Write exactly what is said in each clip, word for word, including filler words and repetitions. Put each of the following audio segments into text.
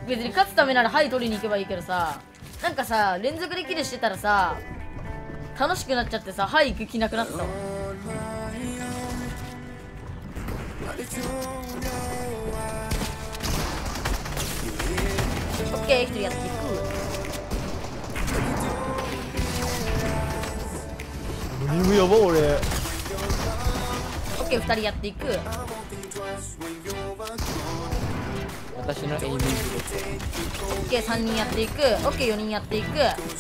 別に勝つためならはい取りに行けばいいけどさ、なんかさ連続でキルしてたらさ楽しくなっちゃってさ、はい行く気なくなってたわ。オッケー、一人やっていく。 リムやば俺。 オッケー、二人やっていく。 私のエイミングで。 オッケー、三人やっていく。オッケー、四人やっていく。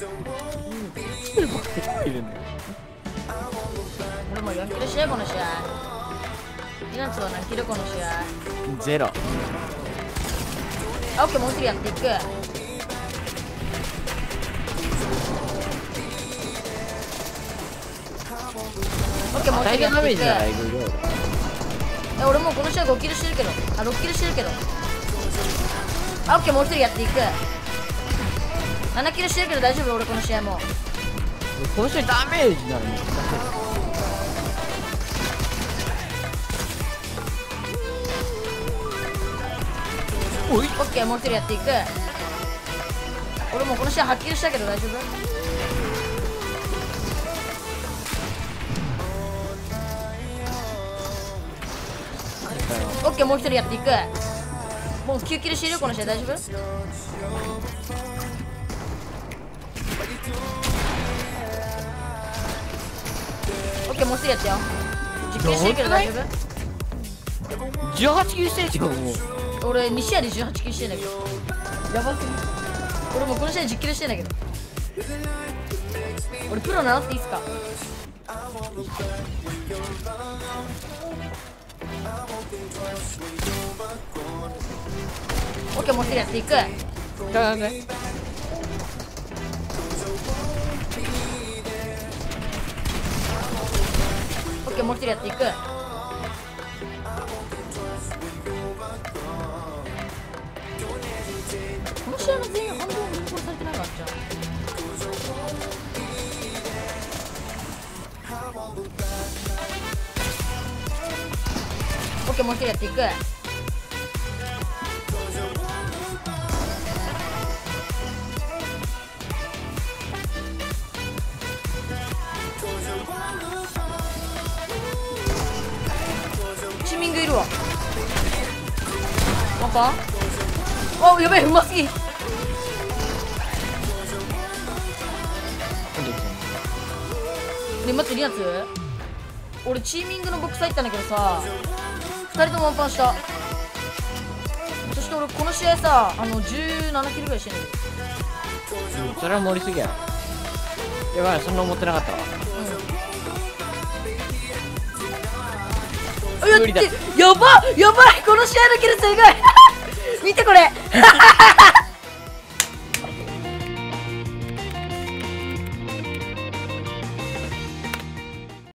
俺もよんキル試合この試合。イナツは何キルこの試合。 ゼロ。 あ、オッケー、もう一人やっていく。オッケー、もう一人やっていく。え、俺もうこの試合ごキルしてるけど、あ、ろくキルしてるけど。あ、オッケー、もう一人やっていく。ななキルしてるけど大丈夫、俺この試合も。 この試合ダメージになるね。 オッケー、もう一人やっていく。俺もうこの試合はっキルしたけど大丈夫。オッケー、もう一人やっていく。もうきゅうキルしてるよこの試合大丈夫。オッケー、もう一人やってよ。じゅっキルしてるけど大丈夫。 じゅうはちキルしてるじゃんもう。 俺に試合でじゅうはちキルしてんだけどやばすぎ。俺もうこの試合じゅっキルしてんだけど。俺プロ名乗っていいっすか。オッケー、もう一人やっていく。 ダメ。 オッケー、もう一人やっていく。この試合の全員半分殺されてないわ。じゃあオッケー、もう一人やっていく。チーミングいるわ。ワンパン。あ、やべえ、うますぎ。ね、待って、リアツ俺チーミングのボックス入ったんだけどさ、ふたりともワンパンした。そして俺この試合さ、あのじゅうななキルぐらいしてんだけど、 うん、それは盛りすぎやろ。やばい、そんな思ってなかったわ。 うん、やってやばやばい、この試合のキルすごい見てこれ